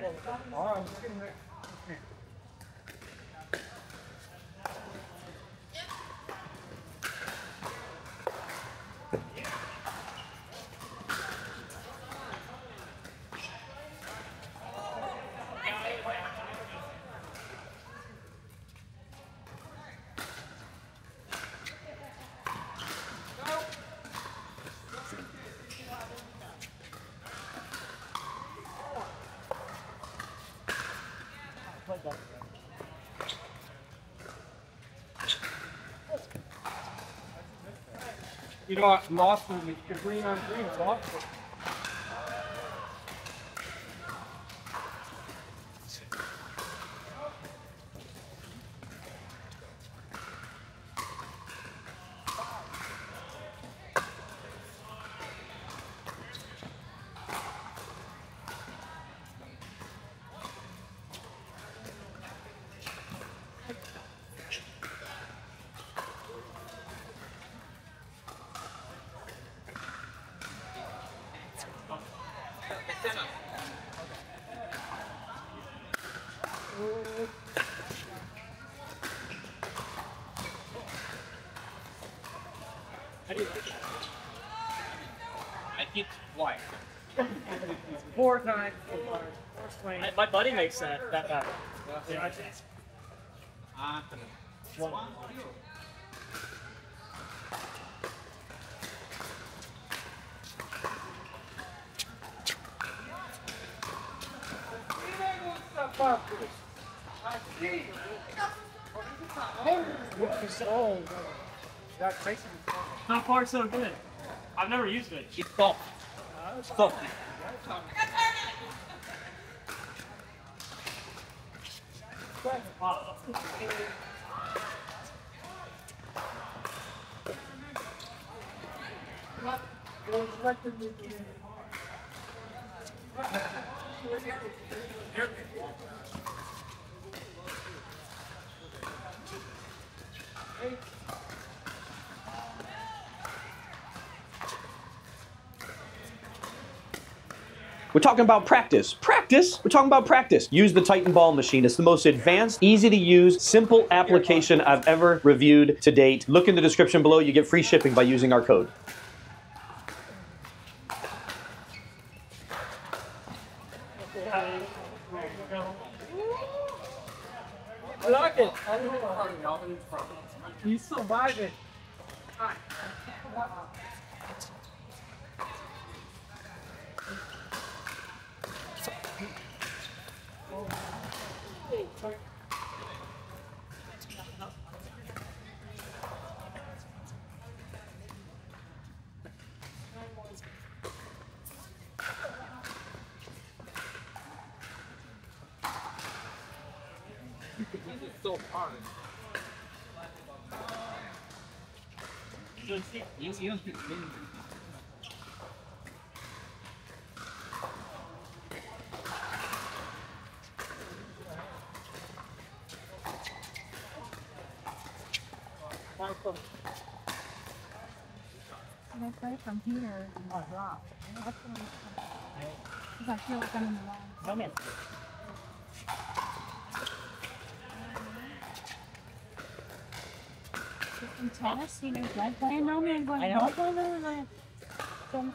You know what? Lost one. The green on green. Lost it. I hit twice. 4 times. My buddy makes that better. Yeah. So far, so good. I've never used it. It's soft. Soft. We're talking about practice. Practice? We're talking about practice. Use the Titan Ball Machine. It's the most advanced, easy to use, simple application I've ever reviewed to date. Look in the description below. You get free shipping by using our code. I like it. He's surviving. This is so hard. You don't speak English. Can I play from here and drop? Because I feel like I'm in the wrong. No, man. In tennis, you know, I know, man, going, I know. Don't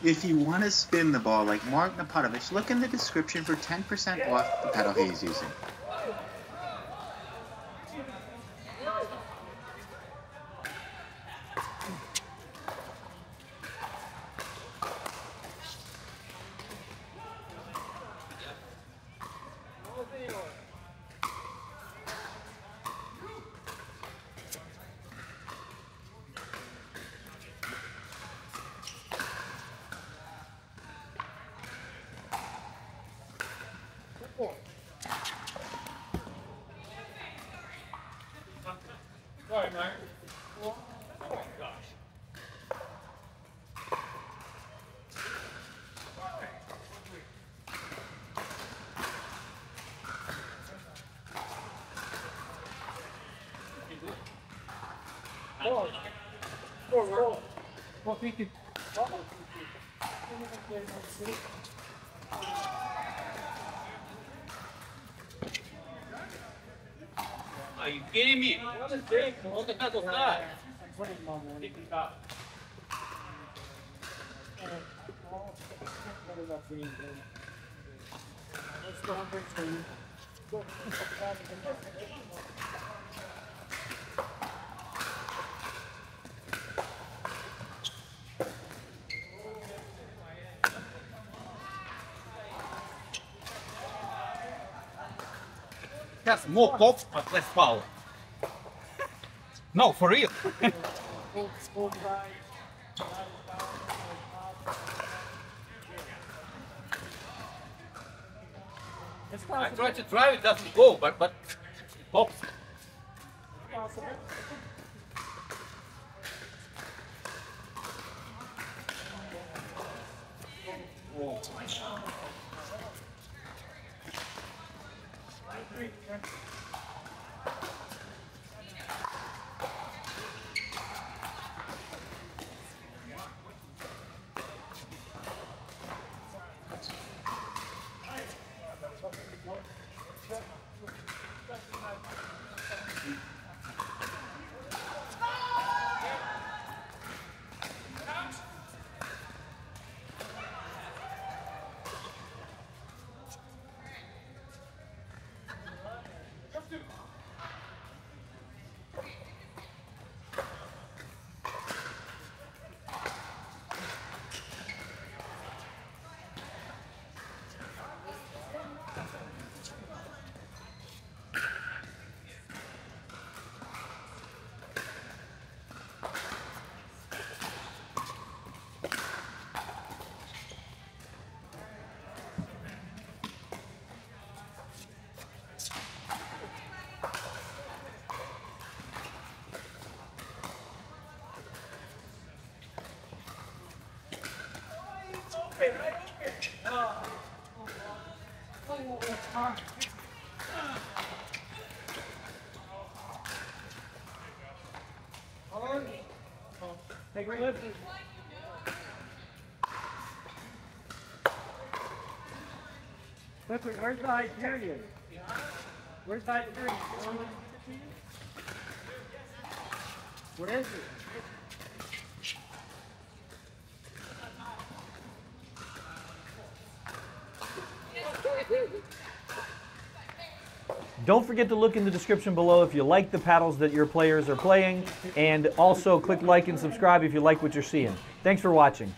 If you want to spin the ball like Mark Napartovich, look in the description for 10% off the paddle he's using. Sorry, Mark. Oh gosh. Well, thank you. Are you kidding me? Look at that side. That's more pops, but less power. No, for real. I tried to drive, it doesn't go, but it pops. Take a lift. Listen, where's the Hyperion? Where's the Hyperion? Where is it? Don't forget to look in the description below if you like the paddles that your players are playing, and also click like and subscribe if you like what you're seeing. Thanks for watching.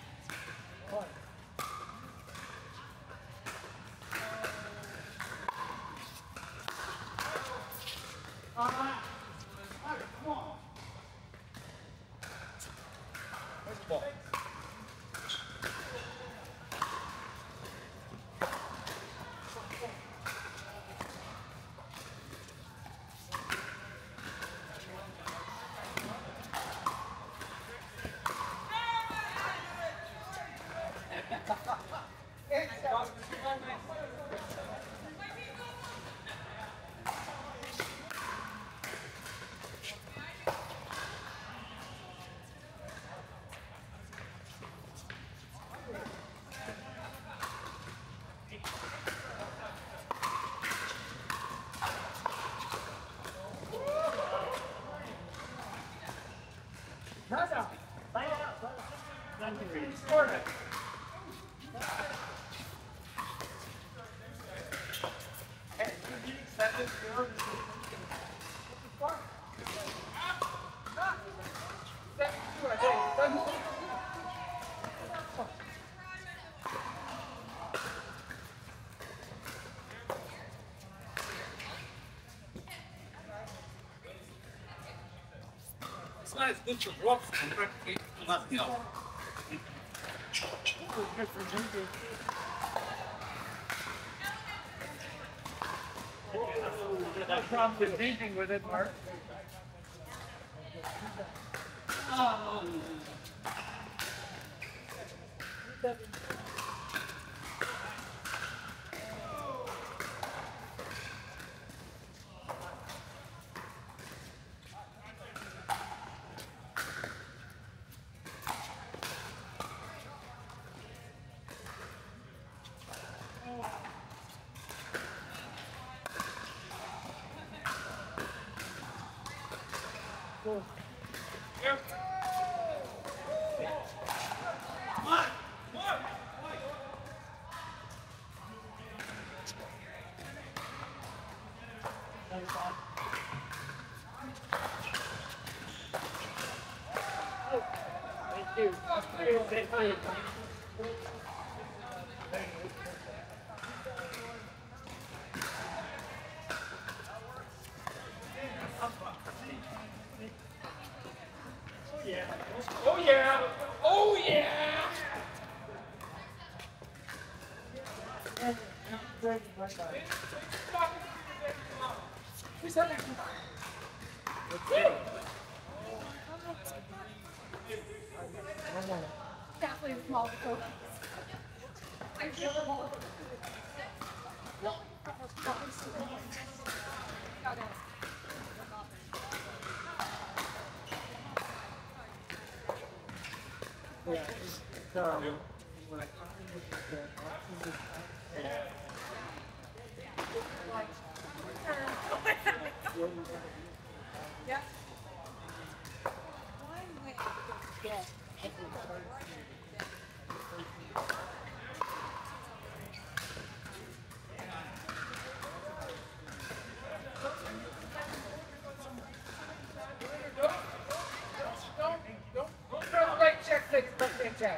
Line it up. one is good for drops and practically nothing else. No problem with drinking with it, Mark. Oh yeah! Oh yeah! Definitely small focus. I feel the ball. Yeah. Don't try to right check six, but check.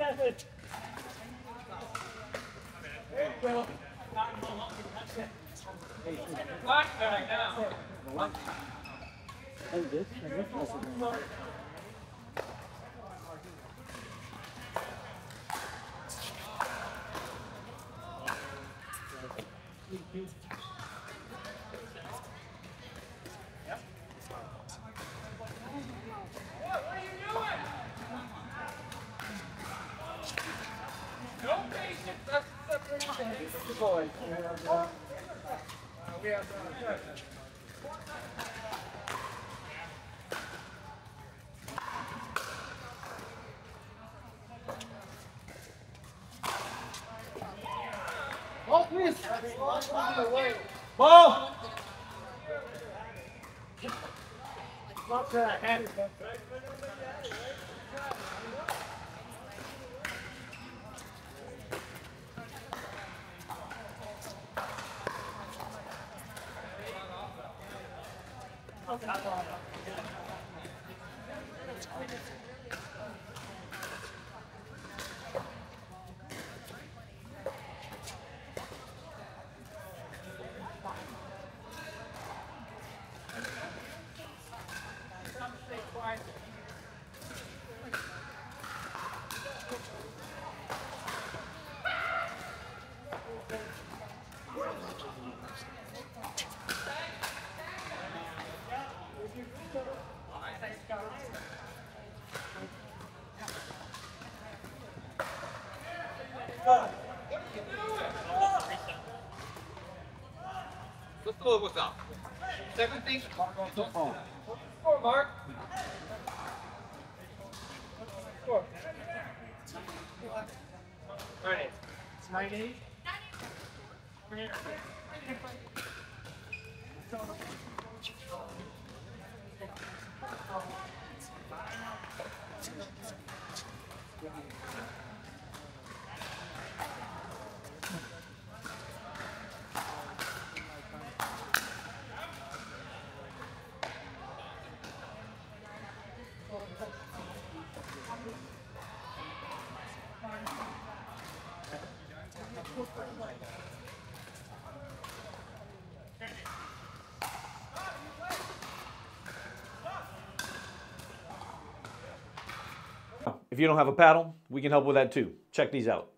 What? Now. What are you doing? No patience. That's the boy. We have ball, please. Ball. Not that hand. Let's go. What's up? 17. Score, Mark. Score. All right. It's 98. If you don't have a paddle, we can help with that too. Check these out.